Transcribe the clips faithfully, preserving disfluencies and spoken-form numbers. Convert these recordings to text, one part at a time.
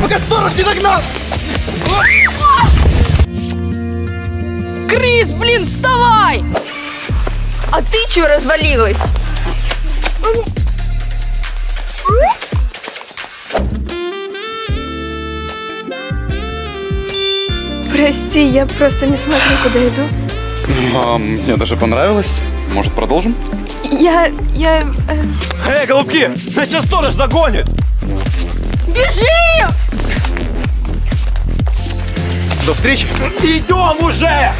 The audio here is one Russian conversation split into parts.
пока сторож не догнал! Крис, блин, вставай! А ты чё развалилась? Прости, я просто не смотрю, куда иду. А, мне даже понравилось. Может, продолжим? Я... я... Э... Эй, голубки! Сейчас сторож догонит! Бежим! До встречи! Идем уже!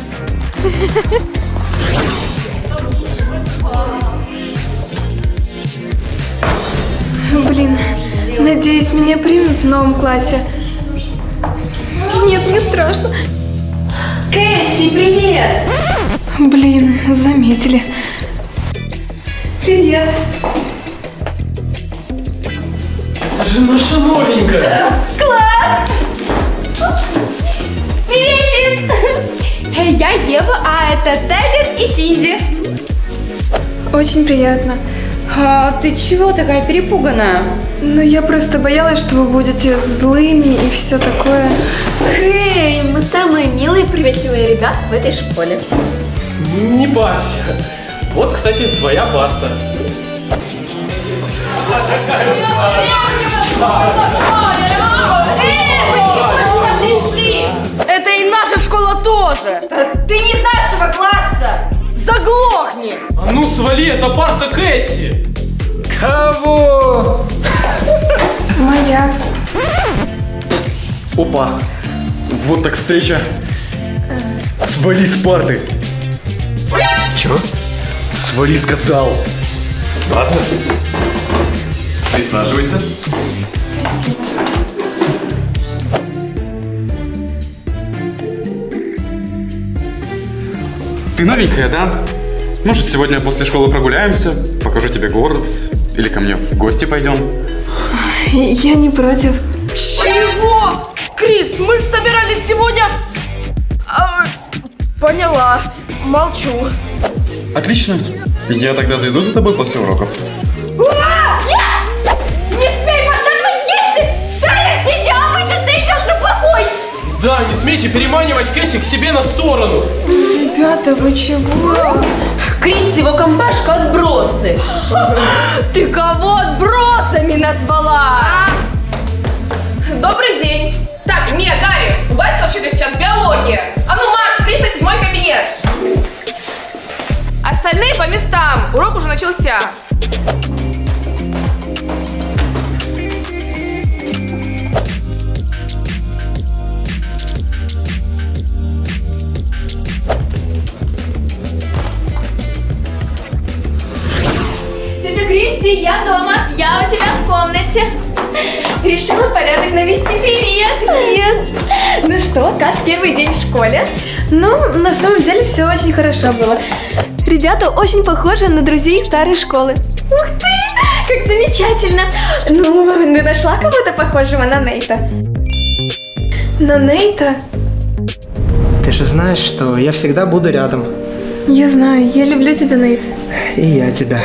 Блин, надеюсь, меня примут в новом классе. Нет, мне страшно. Кэсси, привет! Блин, заметили. Привет. Это же наша новенькая! Класс! Приветик! Я Ева, а это Тайлер и Синди. Очень приятно. А ты чего такая перепуганная? Ну, я просто боялась, что вы будете злыми и все такое. Эй, мы самые милые и приветливые ребята в этой школе. Не парься. Вот, кстати, твоя парта. Это и наша школа тоже! Ты не из нашего класса! Заглохни! А ну свали, это парта Кэсси! Кого? Моя. Опа! Вот так встреча. Свали с парты. Чего? Свали, сказал. Ладно. Присаживайся. Ты новенькая, да? Может, сегодня после школы прогуляемся? Покажу тебе город. Или ко мне в гости пойдем? Я не против. Чего? Крис, мы же собирались сегодня... А, поняла. Молчу. Отлично. Я тогда зайду за тобой после уроков. Ура! Нет! Не смей подсказывать Кэсси! Тайлер, Синди, обычно ты идешь на плохой! Да, не смейте переманивать Кэсси к себе на сторону. Ребята, вы чего? Крис, его компашка отбросы. Ты кого отбросами назвала? Добрый день. Так, Мия, Гарри, у вас вообще-то сейчас биология. А ну, марш, присядь в мой кабинет. Остальные по местам. Урок уже начался. Тетя Кристи, я дома, я у тебя в комнате. Решила порядок навести. Привет! Привет! Ну что, как первый день в школе? Ну, на самом деле все очень хорошо было. Ребята очень похожи на друзей старой школы. Ух ты! Как замечательно! Ну, ты нашла кого-то похожего на Нейта? На Нейта? Ты же знаешь, что я всегда буду рядом. Я знаю, я люблю тебя, Нейт. И я тебя.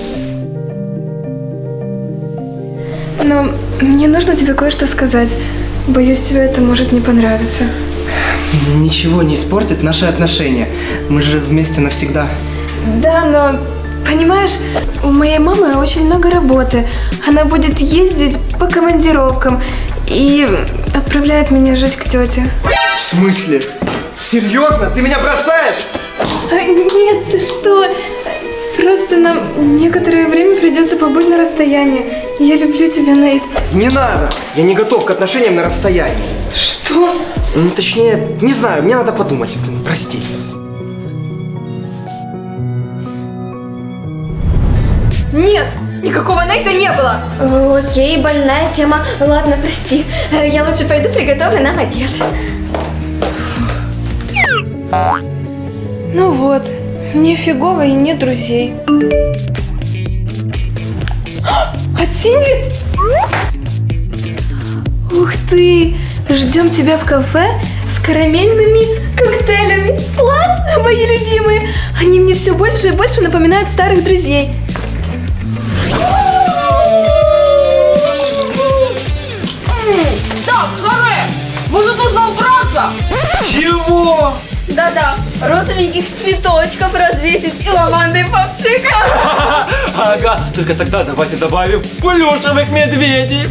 Но мне нужно тебе кое-что сказать. Боюсь, тебе это может не понравиться. Ничего не испортит наши отношения. Мы же вместе навсегда. Да, но, понимаешь, у моей мамы очень много работы. Она будет ездить по командировкам и отправляет меня жить к тете. В смысле? Серьезно? Ты меня бросаешь? А, нет, ты что? Просто нам некоторое время придется побыть на расстоянии. Я люблю тебя, Нейт. Не надо! Я не готов к отношениям на расстоянии. Что? Ну, точнее, не знаю, мне надо подумать. Прости. Нет, никакого Нейта не было. О, окей, больная тема. Ладно, прости. Я лучше пойду приготовлю нам обед. Ну вот, мне фигово и нет друзей. От Синди? Ух ты! Ждем тебя в кафе с карамельными коктейлями. Класс! Мои любимые! Они мне все больше и больше напоминают старых друзей. Да-да, розовеньких цветочков развесить и лаванды попшикать. Ага, только тогда давайте добавим плюшевых медведей.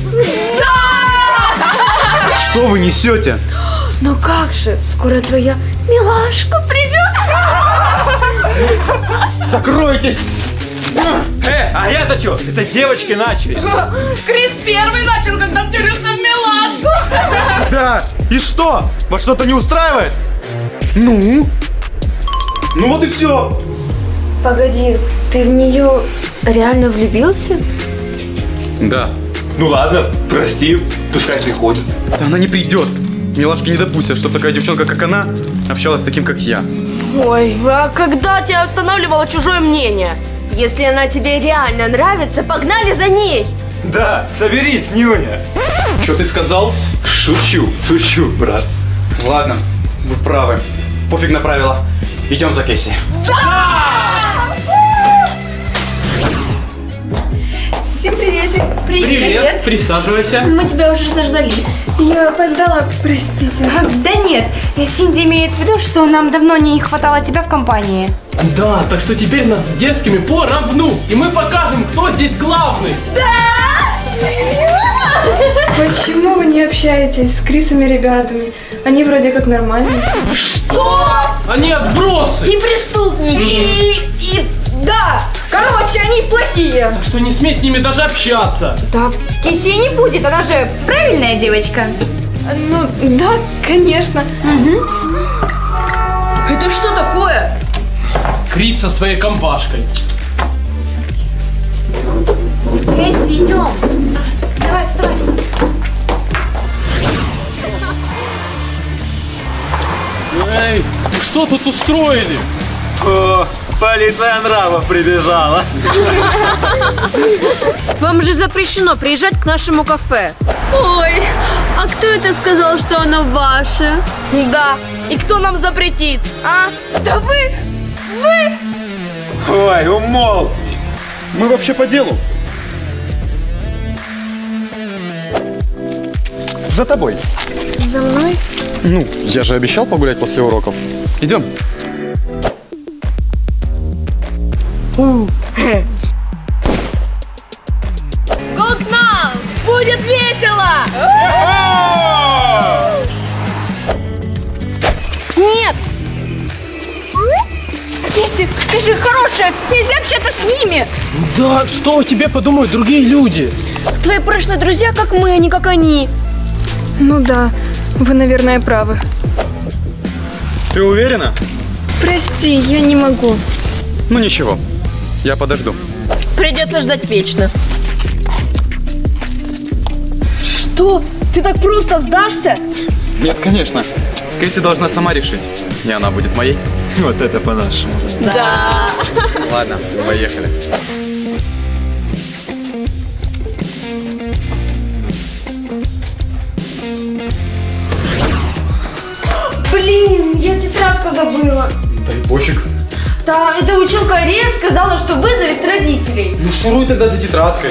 Что вы несете? Ну как же, скоро твоя Милашка придет. Закройтесь! Э, а я-то что? Это девочки начали. Крис первый начал, когда втюрился в милашку. Да, и что? Вас что-то не устраивает? Ну? Ну вот и все. Погоди, ты в нее реально влюбился? Да. Ну ладно, прости, пускай приходит. Да она не придет. Милашки не допустят, чтобы такая девчонка, как она, общалась с таким, как я. Ой, а когда тебя останавливало чужое мнение? Если она тебе реально нравится, погнали за ней. Да, соберись, Нюня. Что ты сказал? Шучу, шучу, брат. Ладно, вы правы. Пофиг на правила. Идем за Кэсси. Всем приветик. Привет, присаживайся. Мы тебя уже заждались. Я опоздала, простите. Да нет, Синди имеет в виду, что нам давно не хватало тебя в компании. Да, так что теперь нас с детскими поравну. И мы покажем, кто здесь главный. Почему вы не общаетесь с Крисом и ребятами? Они вроде как нормальные. Они отбросы. И преступники. И, и, да, короче, они плохие. Так что не смей с ними даже общаться. Да, Киси не будет, она же правильная девочка. Ну, да, конечно. Это что такое? Крис со своей компашкой. Кэсси, идем. Давай, вставай. Эй, что тут устроили? О, полиция нравов прибежала. Вам же запрещено приезжать к нашему кафе. Ой, а кто это сказал, что оно ваше? Да, и кто нам запретит, а? Да вы, вы! Ой, умолк. Мы вообще по делу. За тобой. За мной? Ну, я же обещал погулять после уроков. Идем. Good now! Будет весело! Нет! Кэсси, ты же хорошая! Нельзя общаться с ними! Да, что о тебе подумают другие люди? Твои прошлые друзья как мы, а не как они. Ну да, вы, наверное, правы. Ты уверена? Прости, я не могу. Ну ничего, я подожду. Придется ждать вечно. Что? Ты так просто сдашься? Нет, конечно. Кэсси должна сама решить. И она будет моей. Вот это по-нашему. Да. Ладно, поехали. Блин, я тетрадку забыла. Да и пофиг. Да, эта училка Рия сказала, что вызовет родителей. Ну шуруй тогда за тетрадкой.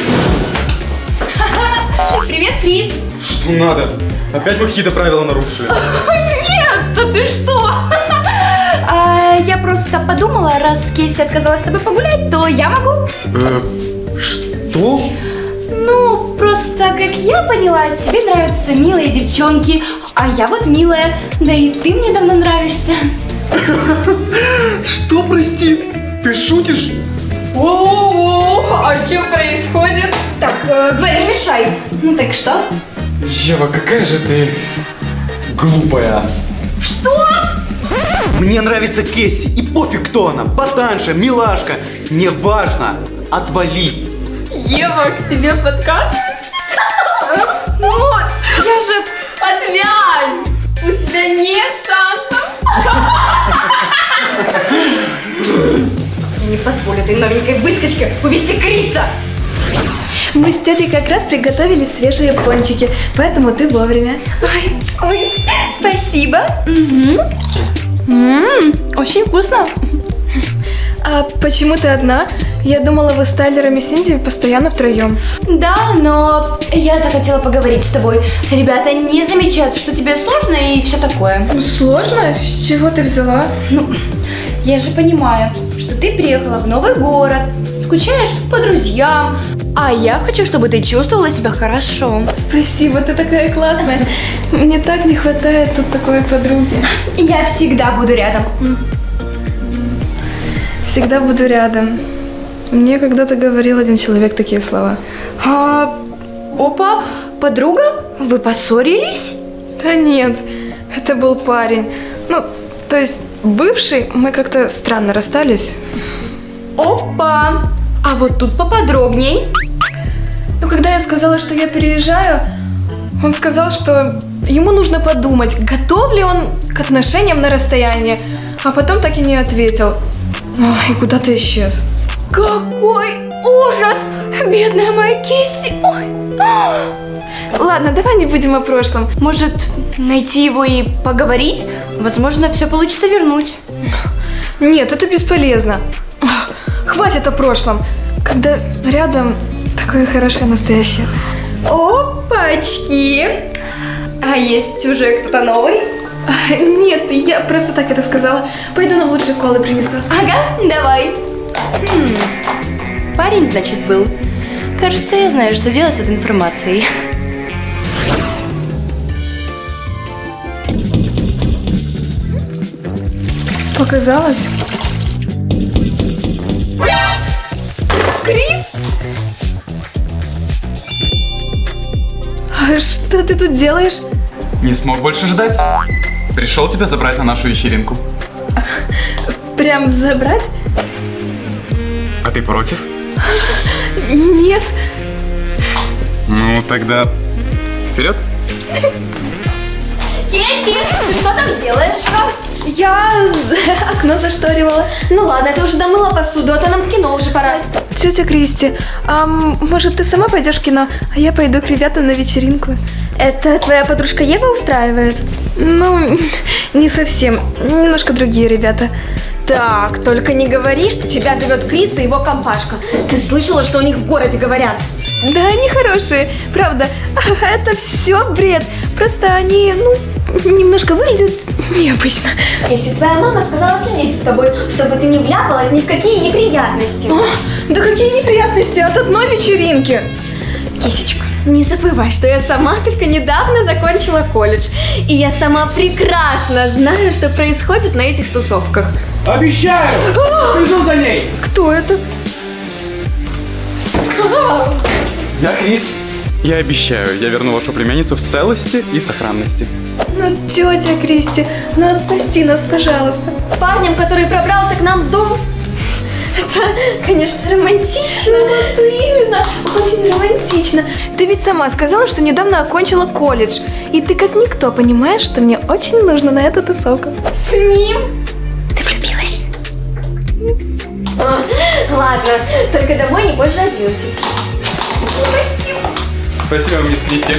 Привет, Крис. Что надо? Опять вы какие-то правила нарушили. Нет, да ты что? А, я просто подумала, раз Кэсси отказалась с тобой погулять, то я могу. Э, что? Ну, просто, как я поняла, тебе нравятся милые девчонки, а я вот милая, да и ты мне давно нравишься. Что, прости? Ты шутишь? О, а что происходит? Так, э, Гвен, не мешай. Ну так что? Ева, какая же ты глупая. Что? Мне нравится Кэсси, и пофиг кто она, ботанша, милашка, неважно, отвали. Ева, к тебе подкатывает? Вот, я же... Отвянь! У тебя нет шансов. Я не позволю этой новенькой выскочке увести Криса. Мы с тетей как раз приготовили свежие пончики, поэтому ты вовремя. Ой, ой, спасибо. Угу. Ммм, очень вкусно. А почему ты одна? Я думала, вы с Тайлером и Синди постоянно втроем. Да, но я захотела поговорить с тобой. Ребята не замечают, что тебе сложно и все такое. Сложно? С чего ты взяла? Ну, я же понимаю, что ты приехала в новый город, скучаешь по друзьям, а я хочу, чтобы ты чувствовала себя хорошо. Спасибо, ты такая классная. Мне так не хватает тут такой подруги. Я всегда буду рядом. Всегда буду рядом. Мне когда-то говорил один человек такие слова. А, опа, подруга, вы поссорились? Да нет, это был парень. Ну, то есть бывший, мы как-то странно расстались. Опа, а вот тут поподробней. Ну, когда я сказала, что я переезжаю, он сказал, что ему нужно подумать, готов ли он к отношениям на расстоянии. А потом так и не ответил. Ой, и куда-то исчез. Какой ужас! Бедная моя Кесси! Ой. Ладно, давай не будем о прошлом. Может, найти его и поговорить? Возможно, все получится вернуть. Нет, это бесполезно. Хватит о прошлом. Когда рядом такое хорошее настоящее. Опачки! А есть уже кто-то новый? Нет, я просто так это сказала. Пойду нам лучше колы принесу. Ага, давай. Хм. Парень, значит, был. Кажется, я знаю, что делать с этой информацией. Показалось? Крис! А что ты тут делаешь? Не смог больше ждать. Пришел тебя забрать на нашу вечеринку. Прям забрать? А ты против? Нет. Ну, тогда вперед. Кесси, ты что там делаешь? Я окно зашторивала. Ну ладно, ты уже домыла посуду, а то нам в кино уже пора. Тетя Кристи, а может ты сама пойдешь в кино, а я пойду к ребятам на вечеринку? Это твоя подружка Ева устраивает? Ну, не совсем. Немножко другие ребята. Так, только не говори, что тебя зовет Крис и его компашка. Ты слышала, что у них в городе говорят? Да, они хорошие, правда. Это все бред. Просто они, ну, немножко выглядят необычно. Если твоя мама сказала следить за тобой, чтобы ты не вляпалась ни в какие неприятности. О, да какие неприятности от одной вечеринки. Кисечка, не забывай, что я сама только недавно закончила колледж. И я сама прекрасно знаю, что происходит на этих тусовках. Обещаю! Приду за ней! Кто это? Я Крис. Я обещаю, я верну вашу племянницу в целости и сохранности. Ну, тетя Кристи, ну отпусти нас, пожалуйста. Парнем, который пробрался к нам в дом. Это, конечно, романтично. Вот именно, очень романтично. Ты ведь сама сказала, что недавно окончила колледж. И ты как никто понимаешь, что мне очень нужно на эту тусовку. С ним? Ты влюбилась? А, ладно, только домой не позже одиннадцати. Спасибо. Спасибо, мисс Кристи.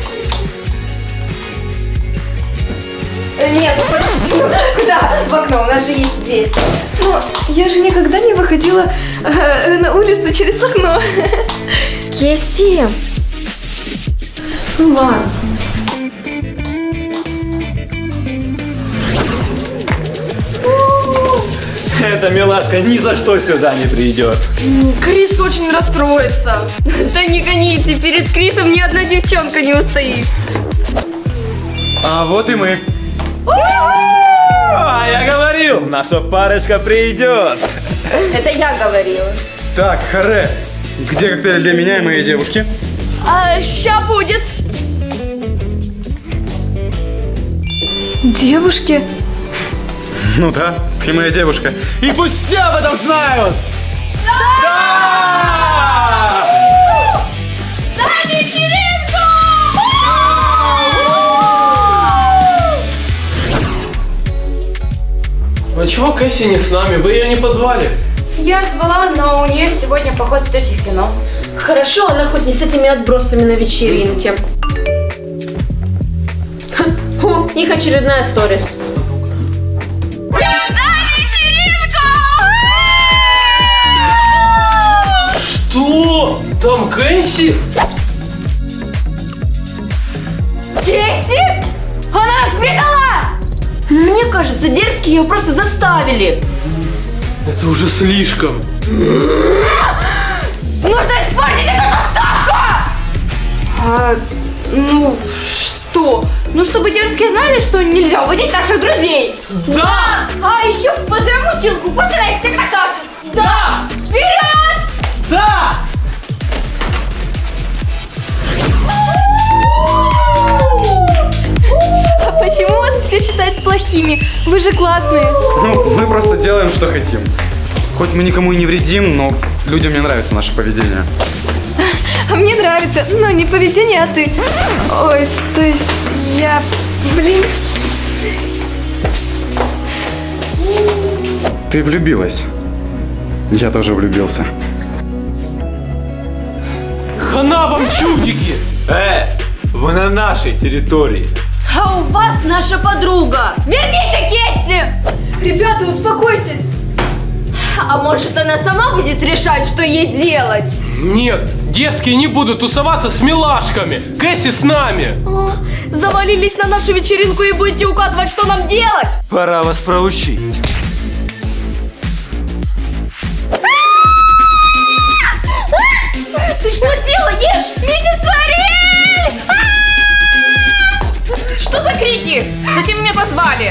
Нет, подожди, ну, куда? В окно, у нас же есть дверь. Ну, я же никогда не выходила э, на улицу через окно. Кесси. Ну ладно. Эта милашка ни за что сюда не придет. Крис очень расстроится. Да не гоните, перед Крисом ни одна девчонка не устоит. А вот и мы. А я говорил, наша парочка придет. Это я говорила. Так, харе. Где коктейль для меня и моей девушки? А ща будет. Девушки? Ну да, ты моя девушка. И пусть все об этом знают. За вечеринку! А чего Кэсси не с нами? Вы ее не позвали? Я звала, но у нее сегодня поход с тетей в кино. Хорошо, она хоть не с этими отбросами на вечеринке. О, их очередная сторис. За вечеринку! Что? Там Кэсси? Кэсси? Она нас предала! Мне кажется, дерзкие ее просто заставили. Это уже слишком. Нужно испортить эту доставку! А, ну, что? Ну, чтобы дерзкие знали, что нельзя уводить наших друзей. Да! А еще позовем училку, пусть она их всех накажет. Да! Вперед! Да! А почему вас все считают плохими? Вы же классные. Ну, мы просто делаем, что хотим. Хоть мы никому и не вредим, но людям не нравится наше поведение. А мне нравится, но не поведение, а ты. Ой, то есть я, блин. Ты влюбилась. Я тоже влюбился. Хана вам, чудики! Э, вы на нашей территории. А у вас наша подруга. Верните Кэсси! Ребята, успокойтесь. А может, она сама будет решать, что ей делать? Нет, дерзкие не будут тусоваться с милашками. Кэсси с нами. О, завалились на нашу вечеринку и будете указывать, что нам делать? Пора вас проучить. Ты что делаешь? Миссис Лорель! Что за крики? Зачем вы меня позвали?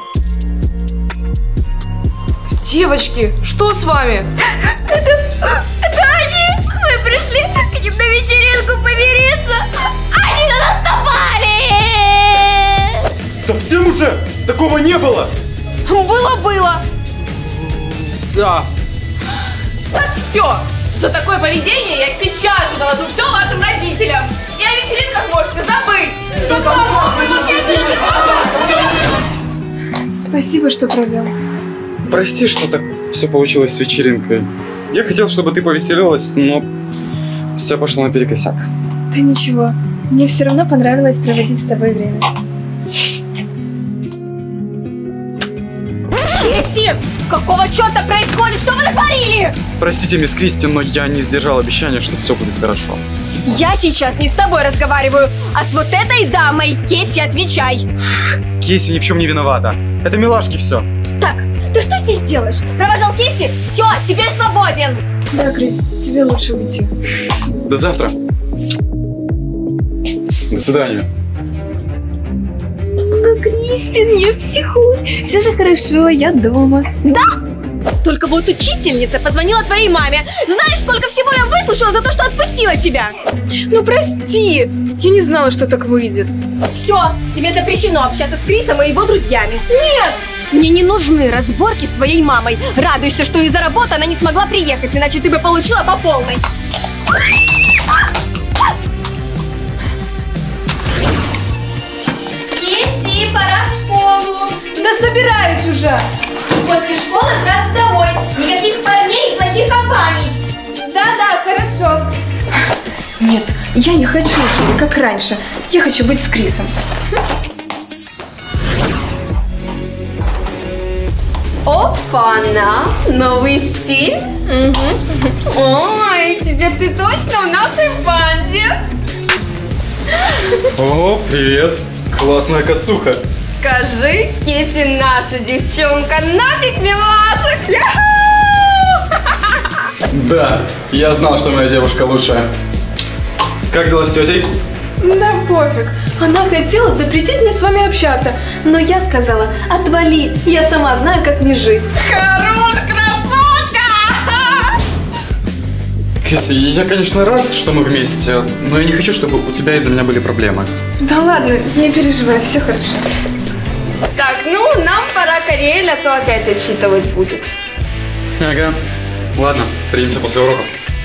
Девочки, что с вами? Это они! Мы пришли к ним на вечеринку помириться! Они на нас напали! Совсем уже? Такого не было! Было-было. Да. Так, все. За такое поведение я сейчас же доложу все вашим родителям. И о вечеринках можете забыть. Спасибо, что провел. Прости, что так все получилось с вечеринкой. Я хотел, чтобы ты повеселилась, но все пошло наперекосяк. Да ничего, мне все равно понравилось проводить с тобой время. Кэсси! Какого черта происходит? Что вы натворили? Простите, мисс Кристи, но я не сдержал обещания, что все будет хорошо. Я сейчас не с тобой разговариваю, а с вот этой дамой. Кэсси, отвечай. Кейси ни в чем не виновата. Это милашки все. Так, ты что здесь делаешь? Провожал Кэсси? Все, теперь свободен. Да, Крис, тебе лучше уйти. До завтра. До свидания. Ну, Кристин, не психуй. Все же хорошо, я дома. Да? Только вот учительница позвонила твоей маме. Знаешь, сколько всего я выслушала за то, что отпустила тебя? Ну, прости. Я не знала, что так выйдет. Все, тебе запрещено общаться с Крисом и его друзьями. Нет! Мне не нужны разборки с твоей мамой. Радуйся, что из-за работы она не смогла приехать, иначе ты бы получила по полной. Кэсси, пора в школу. Да собираюсь уже. После школы сразу домой. Никаких парней и плохих компаний. Да-да, хорошо. Нет, я не хочу жить, как раньше. Я хочу быть с Крисом. Опа-на! Новый стиль? Угу. Ой, теперь ты точно в нашей банде. О, привет. Классная косуха. Скажи, Кэсси наша девчонка, нафиг милашек! Да, я знал, что моя девушка лучшая. Как дела с тетей? Да пофиг. Она хотела запретить мне с вами общаться, но я сказала, отвали, я сама знаю, как мне жить. Хорош, красотка! Кэсси, я, конечно, рад, что мы вместе, но я не хочу, чтобы у тебя из-за меня были проблемы. Да ладно, не переживай, все хорошо. Так, ну, нам пора к Ариэль, а то опять отчитывать будет. Ага. Ладно, встретимся после уроков.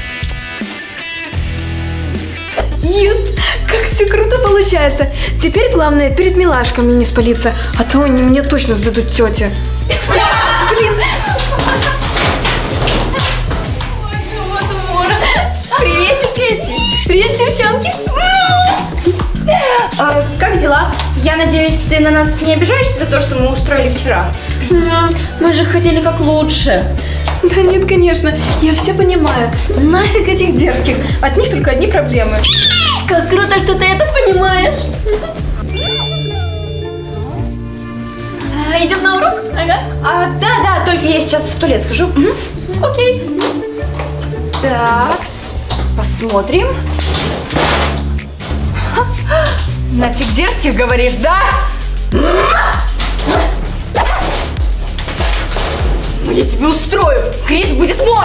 Yes! Как все круто получается. Теперь главное перед милашками не спалиться, а то они мне точно сдадут тете. Блин! Приветик, Кэсси! Привет, девчонки! А, как дела? Я надеюсь, ты на нас не обижаешься за то, что мы устроили вчера? Мы же хотели как лучше. Да нет, конечно, я все понимаю. Нафиг этих дерзких, от них только одни проблемы. Как круто, что ты это понимаешь. А, идем на урок? Ага. А, да, да, только я сейчас в туалет схожу. Угу. Окей. Так, посмотрим. Ха, нафиг дерзких говоришь, да? Ну, я тебе устрою. Крис будет мой.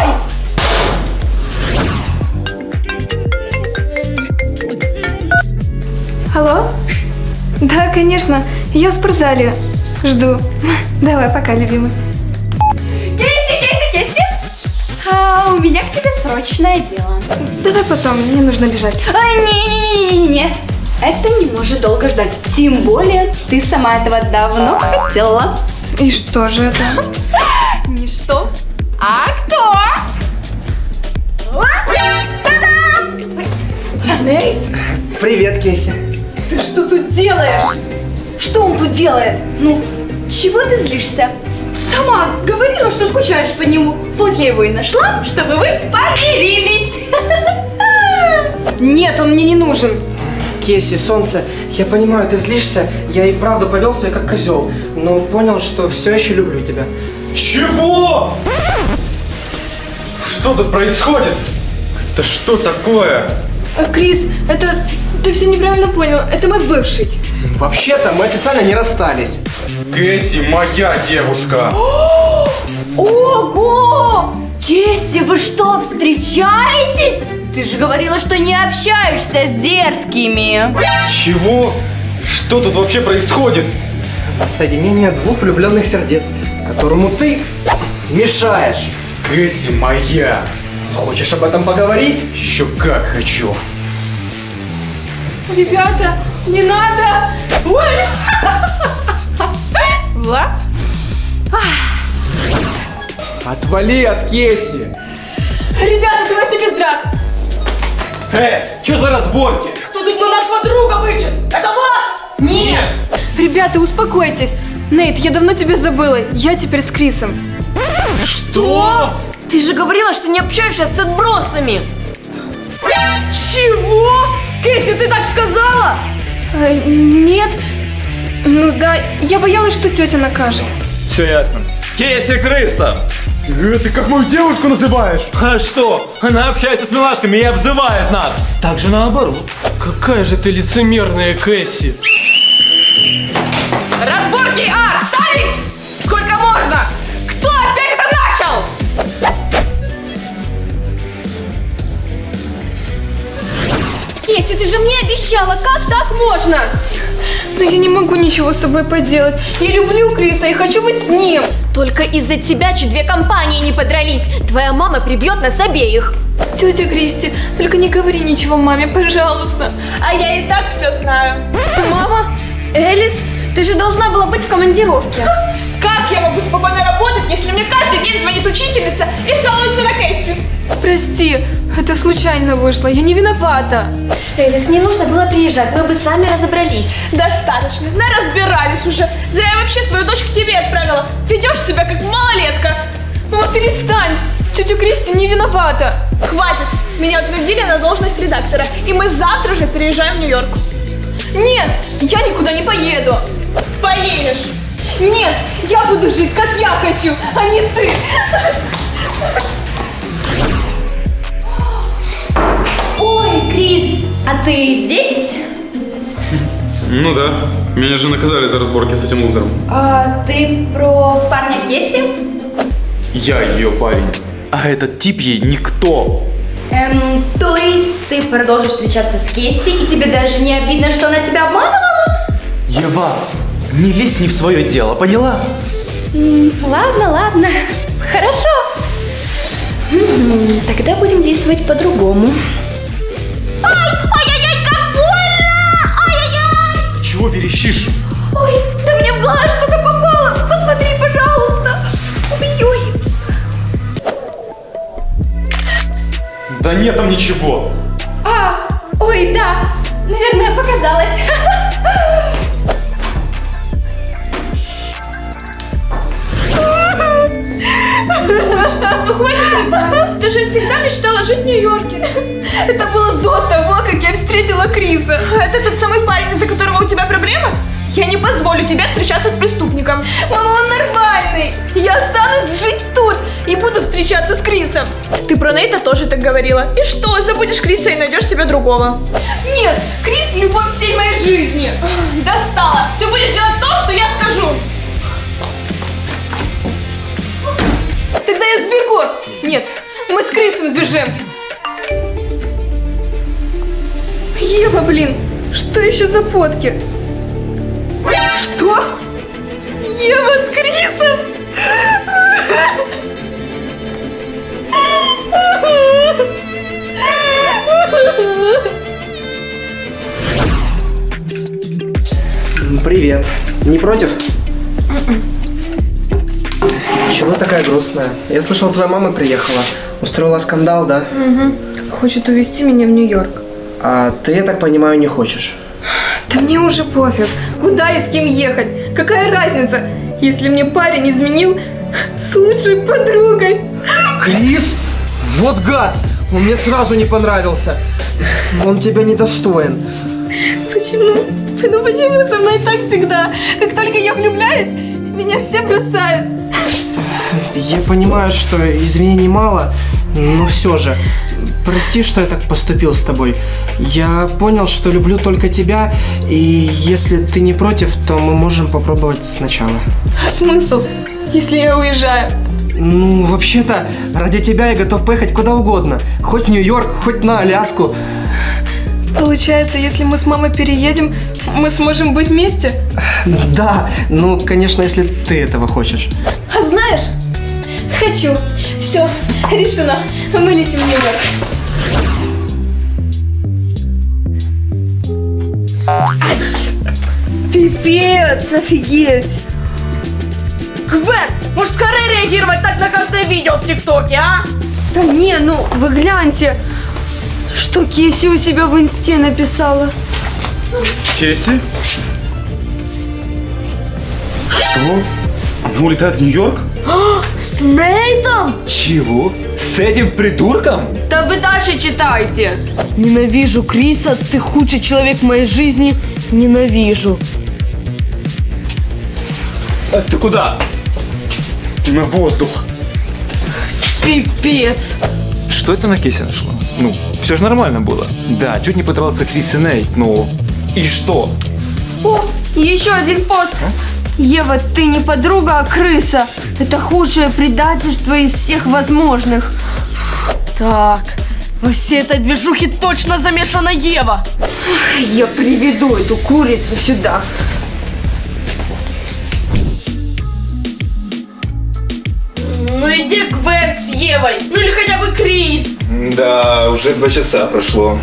Алло? Да, конечно, я в спортзале. Жду. Давай, пока, любимый. Кисти, Кисти, Кисти. А, у меня к тебе срочное дело. Давай потом, мне нужно бежать. А, не-не-не-не-не. Это не может долго ждать. Тем более, ты сама этого давно хотела. И что же это? Не что, а кто? Нейт? Привет, Кейси. Ты что тут делаешь? Что он тут делает? Ну, чего ты злишься? Сама говорила, что скучаешь по нему. Вот я его и нашла, чтобы вы помирились. Нет, он мне не нужен. Кейси, солнце, я понимаю, ты злишься. Я и правда повел себя как козел, но понял, что все еще люблю тебя. Чего? Что тут происходит? Это что такое? А, Крис, это... Ты все неправильно понял. Это мой бывший. Вообще-то мы официально не расстались. Кэсси моя девушка. Ого! Кесси, вы что, встречаетесь? Ты же говорила, что не общаешься с дерзкими. Чего? Что тут вообще происходит? Соединение двух влюбленных сердец, которому ты мешаешь. Кэсси моя. Хочешь об этом поговорить? Еще как хочу. Ребята, не надо! Ой! Влад? Отвали от Кейси! Ребята, давайте без драк! Эй, что за разборки? Кто тут на нашего друга вычет? Это Влад? Нет! Ребята, успокойтесь! Нейт, я давно тебя забыла. Я теперь с Крисом. Что? Ты же говорила, что не общаешься с отбросами. Чего? Кэсси, ты так сказала? Э, нет. Ну да, я боялась, что тетя накажет. Все ясно. Кесси крыса! Ты как мою девушку называешь? А что? Она общается с милашками и обзывает нас. Так же наоборот. Какая же ты лицемерная, Кэсси. Разборки, а! Ставить! Сколько можно? Кто опять это начал? Кесси, ты же мне обещала, как так можно? Но я не могу ничего с собой поделать. Я люблю Криса и хочу быть с ним. Только из-за тебя чуть две компании не подрались. Твоя мама прибьет нас обеих. Тетя Кристи, только не говори ничего маме, пожалуйста. А я и так все знаю. Мама, Элис, ты же должна была быть в командировке. Как я могу спокойно работать, если мне каждый день звонит учительница и жалуется на Кэсси? Прости, это случайно вышло, я не виновата. Элис, не нужно было приезжать, мы бы сами разобрались. Достаточно, разбирались уже. Зря я вообще свою дочь к тебе отправила. Ведешь себя как малолетка. Мама, перестань, тетя Кристи не виновата. Хватит, меня утвердили на должность редактора, и мы завтра же переезжаем в Нью-Йорк. Нет, я никуда не поеду. Поедешь. Нет, я буду жить, как я хочу, а не ты. Ой, Крис, а ты здесь? Ну да. Меня же наказали за разборки с этим лузером. А, ты про парня Кесси? Я ее парень. А этот тип ей никто. Эм, то есть ты продолжишь встречаться с Кесси, и тебе даже не обидно, что она тебя обманывала? Ева, не лезь не в свое дело, поняла? М, ладно, ладно. Хорошо. М, Тогда будем действовать по-другому. Ай-яй-яй, как больно! Ай-яй-яй! Ты чего верещишь? Ой, да мне в глаз что-то попало. Посмотри, пожалуйста. Ой-ой. Да нет там ничего. А, ой, да. Наверное, показалось. позволю тебе встречаться с преступником. Мама, он нормальный. Я останусь жить тут и буду встречаться с Крисом. Ты про Нейта тоже так говорила. И что, забудешь Криса и найдешь себе другого? Нет, Крис – любовь всей моей жизни. Достала! Ты будешь делать то, что я скажу! Тогда я сбегу. Нет, мы с Крисом сбежим. Ева, блин, что еще за фотки? Что? Ева с Крисом? Привет. Не против? Чего такая грустная? Я слышал, твоя мама приехала. Устроила скандал, да? Угу. Хочет увезти меня в Нью-Йорк. А ты, я так понимаю, не хочешь? Да мне уже пофиг. Куда и с кем ехать? Какая разница, если мне парень изменил с лучшей подругой? Крис? Вот гад! Он мне сразу не понравился. Он тебя недостоин. Почему? Ну почему со мной так всегда? Как только я влюбляюсь, меня все бросают. Я понимаю, что извинений мало, но все же. Прости, что я так поступил с тобой. Я понял, что люблю только тебя, и если ты не против, то мы можем попробовать сначала. А смысл, если я уезжаю? Ну, вообще-то, ради тебя я готов поехать куда угодно. Хоть в Нью-Йорк, хоть на Аляску. Получается, если мы с мамой переедем, мы сможем быть вместе? Да, ну, конечно, если ты этого хочешь. А знаешь, хочу. Все, решено. Мы летим в Нью-Йорк. Пипец, офигеть. Гвен, может скорее реагировать так на каждое видео в ТикТоке, а? Да не, ну вы гляньте, что Кесси у себя в инсте написала. Кесси? Что? Она улетает в Нью-Йорк? С Нейтом? Чего? С этим придурком? Да вы дальше читайте. Ненавижу Криса, ты худший человек в моей жизни. Ненавижу. А ты куда? На воздух. Пипец. Что это на Кесси нашло? Ну, все же нормально было. Да, чуть не подрался Крис и Нейт, но... И что? О, еще один пост. Ева, ты не подруга, а крыса. Это худшее предательство из всех возможных. Так, во всей этой движухе точно замешана Ева. Я приведу эту курицу сюда. Ну иди Гвен с Евой, ну или хотя бы Крис. Да, уже два часа прошло.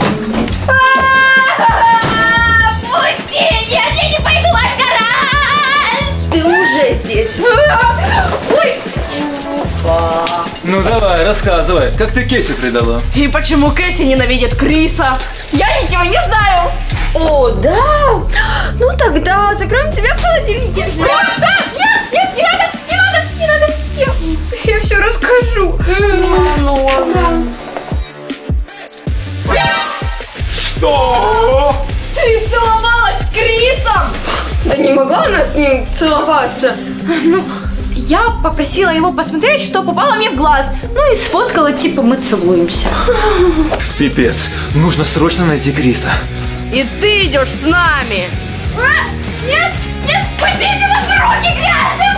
Пусти, я, я не пойду в ваш гараж. Ты уже здесь. Ой. Ну давай, рассказывай, как ты Кесси предала? И почему Кэсси ненавидит Криса? Я ничего не знаю. О, да? Ну тогда закроем тебя в холодильнике. Нет, нет, не надо, не надо, не надо. Я, я все расскажу. Ну ладно. Что? Ты целовалась с Крисом? Да не могла она с ним целоваться. Ну, я попросила его посмотреть, что попало мне в глаз. Ну и сфоткала, типа мы целуемся. Пипец, нужно срочно найти Криса. И ты идешь с нами. А, нет, нет, пустите мои руки грязные.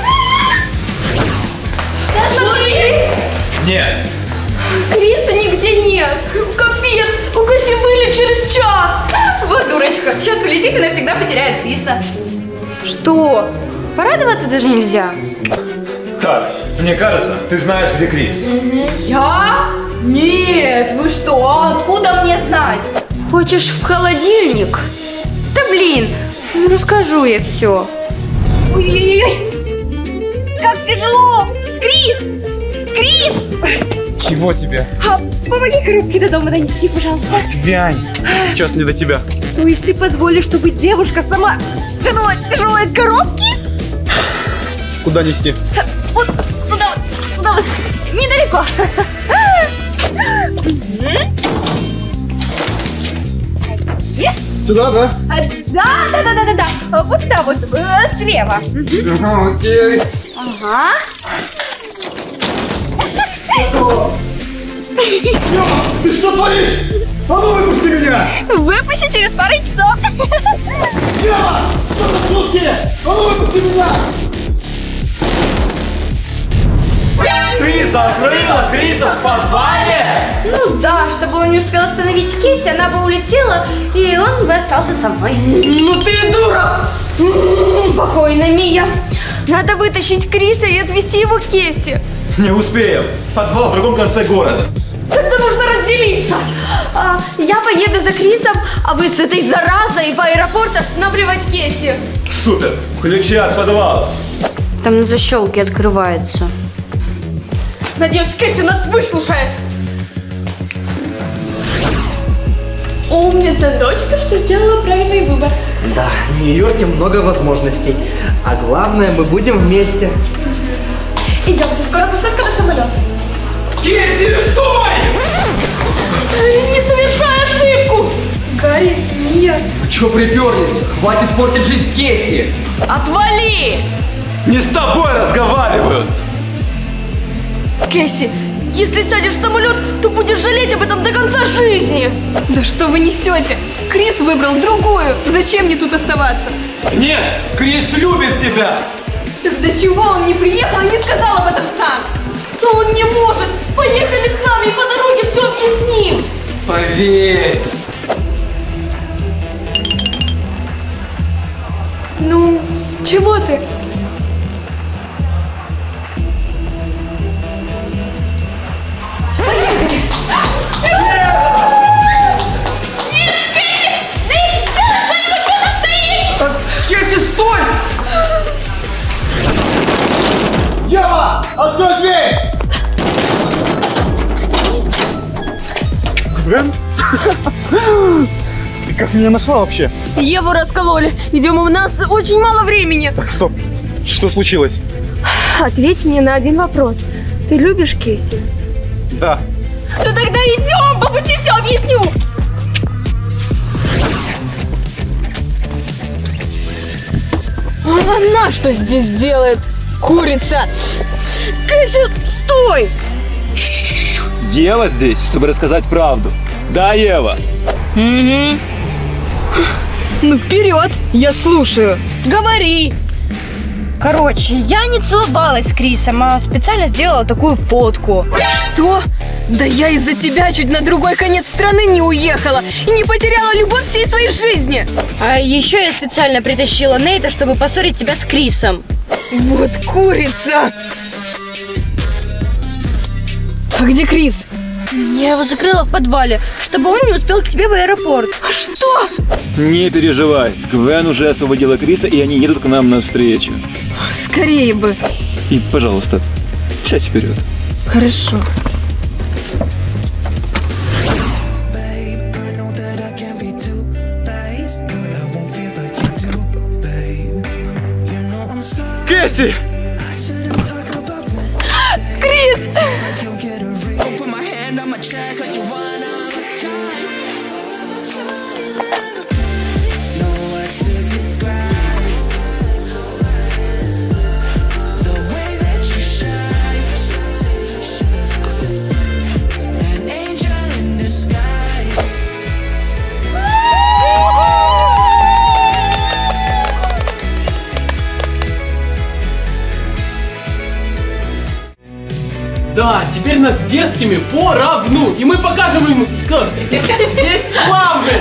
Нашли? Нет. Криса нигде нет. Капец, у Кэсси были через час. Вот дурочка, сейчас улетит и навсегда потеряет Криса. Что? Порадоваться даже нельзя. Так, мне кажется, ты знаешь, где Крис. Я? Нет, вы что? Откуда мне знать? Хочешь в холодильник? Да блин, ну расскажу я все. Ой-ой-ой. Как тяжело! Крис! Крис! Чего тебе? А, помоги коробки до дома донести, пожалуйста. Отвянь. Сейчас не до тебя. То есть ты позволишь, чтобы девушка сама тянула тяжелые коробки? Куда нести? Вот туда вот, туда вот, недалеко. Сюда, да? А, да, да, да, да, да, да. Вот туда вот, э, слева. Ага, окей. Ага. Ты что творишь? А ну выпусти меня! Выпущу через пару часов. Ева! Что за шутки? А ну выпусти меня! Ты закрыла Криса в подвале? Ну да, чтобы он не успел остановить Кейси, она бы улетела, и он бы остался со мной. Ну ты дура! Спокойно, Мия. Надо вытащить Криса и отвезти его к Кейси. Не успеем. Подвал в другом конце города. Тогда нужно разделиться. А, я поеду за Крисом, а вы с этой заразой в аэропорт останавливать Кейси. Супер. Ключи от подвала. Там на защелке открывается. Надеюсь, Кейси нас выслушает. Умница дочка, что сделала правильный выбор. Да, в Нью-Йорке много возможностей. А главное, мы будем вместе. Идемте, скоро посадка на самолет. Кейси, стой! Не совершай ошибку. Гарри, Мия. Чё приперлись? Хватит портить жизнь Кейси. Отвали! Не с тобой разговаривают. Кейси, если сядешь в самолет, то будешь жалеть об этом до конца жизни. Да что вы несете? Крис выбрал другую. Зачем мне тут оставаться? Нет, Крис любит тебя. Так до чего он не приехал и не сказал об этом сам? Но он не может. Поехали с нами и по дороге все объясним. Поверь. Ну, чего ты? Кейси, стой! Ева, открой дверь! Гвен? Ты как меня нашла вообще? Еву раскололи. Идем, у нас очень мало времени. Так, стоп. Что случилось? Ответь мне на один вопрос. Ты любишь Кейси? Да. Ну тогда идем, по пути все объясню. А она что здесь делает? Курица! Кейси, стой! Ева здесь, чтобы рассказать правду. Да, Ева? Угу. Ну вперед, я слушаю. Говори. Короче, я не целовалась с Крисом, а специально сделала такую фотку. Что? Да я из-за тебя чуть на другой конец страны не уехала и не потеряла любовь всей своей жизни. А еще я специально притащила Нейта, чтобы поссорить тебя с Крисом. Вот курица! А где Крис? Я его закрыла в подвале, чтобы он не успел к тебе в аэропорт. Что? Не переживай. Гвен уже освободила Криса, и они едут к нам навстречу. Скорее бы. И, пожалуйста, сядь вперед. Хорошо. Кейси! Крис! Да, теперь нас дерзкими поравну, и мы покажем им, как здесь плавный.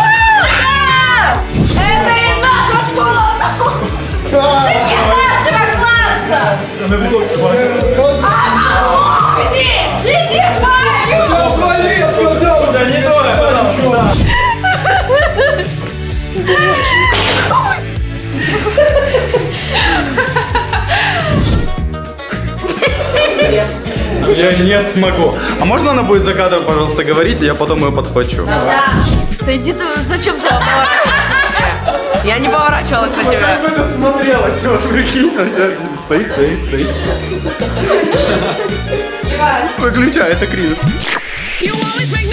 Это и наша школа! Таки нашего класса! Помогни! Иди в баню! Я не смогу. А можно она будет за кадром, пожалуйста, говорить, и я потом ее подхвачу? Да. Да иди ты, зачем ты поворачиваешься? Я не поворачивалась на тебя. Как бы это смотрелось, вот прикинь, стоит, стоит, стоит. Выключай, это Крис.